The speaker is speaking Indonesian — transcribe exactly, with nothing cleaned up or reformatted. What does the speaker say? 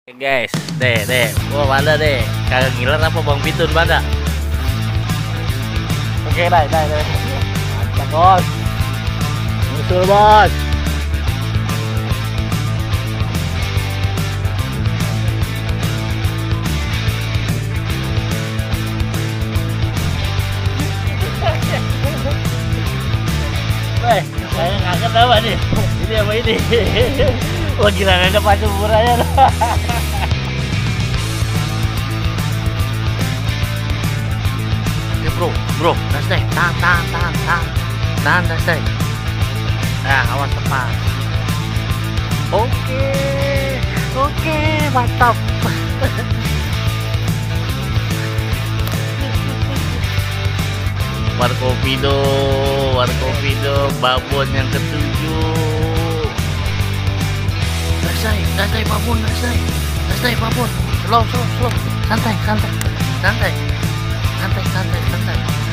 Guys, deh, deh, gua mana deh? Kagak ngiler apa Bang Pitun mana? Oke, dai, dai, dai. Mantap, bos. Musul, bos. Weh, saya ngangkat apa nih? Ini apa ini? Wah, gila, nggak pacu murahnya. Oke bro, bro, das deh, tahan, tahan, tahan, tahan, tahan, das deh. Nah, awas tepat. Oke, oke, mantap. Marco Pido, Marco Pido, babon yang ketujuh. Dasai, dasai babon, dasai, dasai babon. Slow, slow, slow, santai, santai, santai, santai, santai, santai.